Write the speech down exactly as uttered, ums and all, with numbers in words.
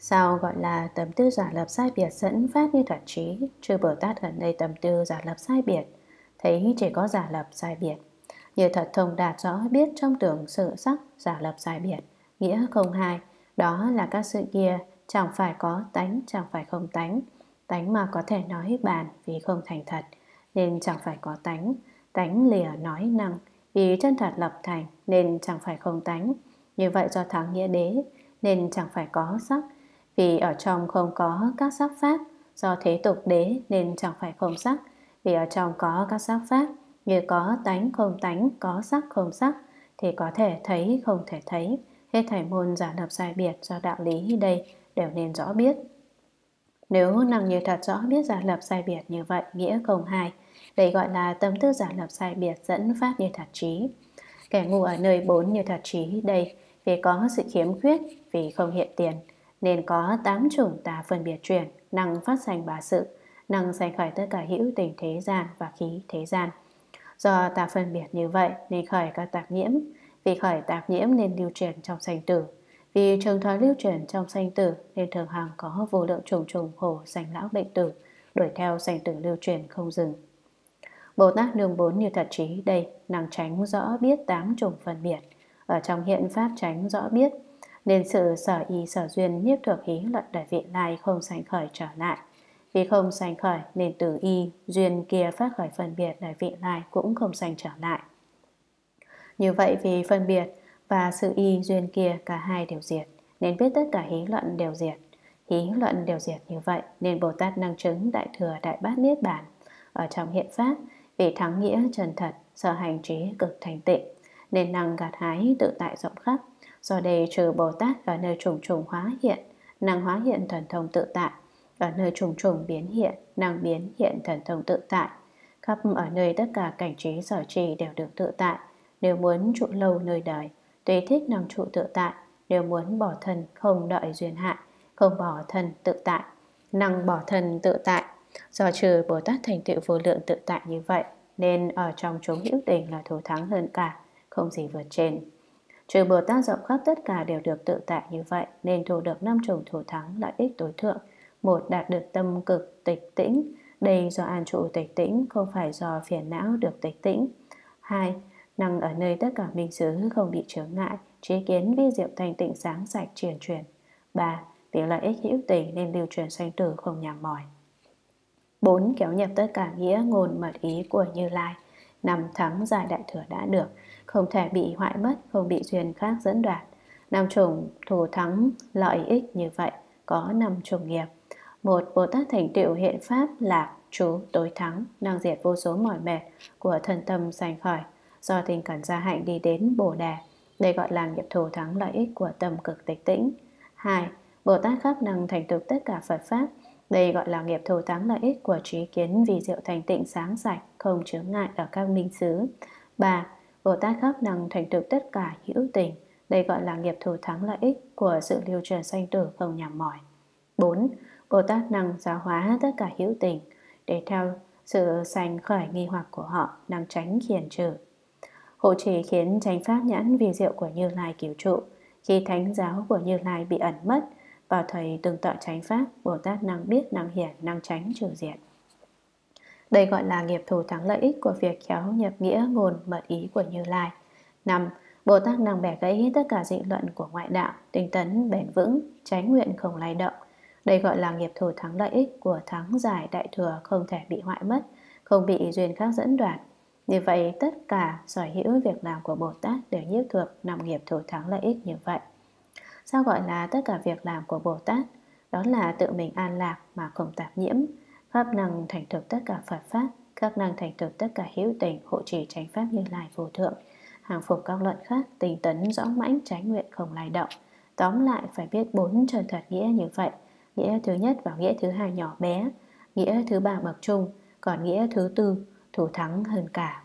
Sao gọi là tâm tư giả lập sai biệt dẫn phát như thật trí? Chư Bồ Tát gần đây tâm tư giả lập sai biệt, thấy chỉ có giả lập sai biệt. Như thật thông đạt rõ biết trong tưởng sự sắc giả lập sai biệt, nghĩa không hai. Đó là các sự kia chẳng phải có tánh, chẳng phải không tánh. Tánh mà có thể nói bàn vì không thành thật, nên chẳng phải có tánh. Tánh lìa nói năng, vì chân thật lập thành, nên chẳng phải không tánh. Như vậy do thắng nghĩa đế, nên chẳng phải có sắc. Vì ở trong không có các sắc pháp, do thế tục đế nên chẳng phải không sắc. Vì ở trong có các sắc pháp, như có tánh không tánh, có sắc không sắc, thì có thể thấy không thể thấy. Hết thảy môn giả lập sai biệt do đạo lý đây đều nên rõ biết. Nếu năng như thật rõ biết giả lập sai biệt như vậy, nghĩa không hai. Đây gọi là tâm tư giả lập sai biệt dẫn phát như thật trí. Kẻ ngu ở nơi bốn như thật trí đây, vì có sự khiếm khuyết, vì không hiện tiền, nên có tám chủng tà phân biệt chuyển, năng phát sanh bá sự, năng sanh khởi tất cả hữu tình thế gian và khí thế gian. Do tà phân biệt như vậy nên khởi các tạp nhiễm, vì khởi tạp nhiễm nên lưu truyền trong sanh tử, vì trường thọ lưu truyền trong sanh tử nên thường hằng có vô lượng trùng trùng khổ sanh lão bệnh tử, đuổi theo sanh tử lưu truyền không dừng. Bồ Tát nương bốn như thật trí đây, năng tránh rõ biết tám chủng phân biệt, ở trong hiện pháp tránh rõ biết, nên sự sở y sở duyên nhiếp thuộc hí luận đời vị lai không sanh khởi trở lại. Vì không sanh khởi nên từ y duyên kia phát khởi phân biệt đời vị lai cũng không sanh trở lại. Như vậy vì phân biệt và sự y duyên kia cả hai đều diệt, nên biết tất cả hí luận đều diệt. Hí luận đều diệt như vậy nên Bồ Tát năng chứng đại thừa đại bát niết bàn ở trong hiện pháp, vì thắng nghĩa chân thật, sở hành trí cực thành tịnh, nên năng gặt hái tự tại rộng khắp. Do đây trừ Bồ Tát ở nơi trùng trùng hóa hiện, năng hóa hiện thần thông tự tại, ở nơi trùng trùng biến hiện, năng biến hiện thần thông tự tại. Khắp ở nơi tất cả cảnh trí sở trì đều được tự tại. Nếu muốn trụ lâu nơi đời, tùy thích năng trụ tự tại. Nếu muốn bỏ thân không đợi duyên hại, không bỏ thân tự tại, năng bỏ thân tự tại. Do trừ Bồ Tát thành tựu vô lượng tự tại như vậy, nên ở trong chúng hữu tình là thù thắng hơn cả, không gì vượt trên. Trừ Bồ Tát rộng khắp tất cả đều được tự tại như vậy, nên thu được năm chủng thù thắng lợi ích tối thượng. Một, đạt được tâm cực tịch tĩnh, đây do an trụ tịch tĩnh, không phải do phiền não được tịch tĩnh. Hai, năng ở nơi tất cả minh xứ không bị chướng ngại, trí kiến vi diệu thanh tịnh sáng sạch truyền truyền. Ba, vì lợi ích hữu tình nên lưu truyền sanh tử không nhàm mỏi. Bốn, kéo nhập tất cả nghĩa ngôn mật ý của Như Lai. Năm, thắng giải đại thừa đã được, không thể bị hoại mất, không bị duyên khác dẫn đoạt. Năm chủng thù thắng lợi ích như vậy, có năm chủng nghiệp. Một, Bồ Tát thành tựu hiện pháp lạc trú tối thắng, năng diệt vô số mỏi mệt của thân tâm sanh khởi, do tình cẩn gia hạnh đi đến Bồ Đề. Đây gọi là nghiệp thù thắng lợi ích của tâm cực tịch tĩnh. Hai, Bồ Tát khắp năng thành tựu tất cả Phật pháp. Đây gọi là nghiệp thù thắng lợi ích của trí kiến vì diệu thành tịnh sáng sạch, không chướng ngại ở các minh xứ. Ba, Bồ Tát khắp năng thành tựu tất cả hữu tình. Đây gọi là nghiệp thù thắng lợi ích của sự lưu truyền sanh tử không nhàm mỏi. Bốn, Bồ Tát năng giáo hóa tất cả hữu tình, để theo sự sanh khởi nghi hoặc của họ, năng tránh khiển trừ. Hộ trì khiến chánh pháp nhãn vì diệu của Như Lai cứu trụ. Khi thánh giáo của Như Lai bị ẩn mất, vào thời từng tọa chánh pháp, Bồ Tát năng biết, năng hiển, năng tránh trừ diệt. Đây gọi là nghiệp thù thắng lợi ích của việc khéo nhập nghĩa ngôn mật ý của Như Lai. Năm, Bồ Tát năng bẻ gãy tất cả dị luận của ngoại đạo, tinh tấn bền vững, chánh nguyện không lay động. Đây gọi là nghiệp thù thắng lợi ích của thắng giải đại thừa, không thể bị hoại mất, không bị duyên khác dẫn đoạt. Như vậy tất cả sở hữu việc làm của Bồ Tát đều nhiếp thuộc năm nghiệp thù thắng lợi ích như vậy. Sao gọi là tất cả việc làm của Bồ Tát? Đó là tự mình an lạc mà không tạp nhiễm, khắp năng thành thực tất cả Phật pháp, khắp năng thành thực tất cả hữu tình, hộ trì chánh pháp Như Lai vô thượng, hàng phục các luận khác, tinh tấn rõ mãnh, chánh nguyện không lay động. Tóm lại phải biết bốn chân thật nghĩa như vậy. Nghĩa thứ nhất và nghĩa thứ hai nhỏ bé, nghĩa thứ ba bậc trung, còn nghĩa thứ tư thủ thắng hơn cả.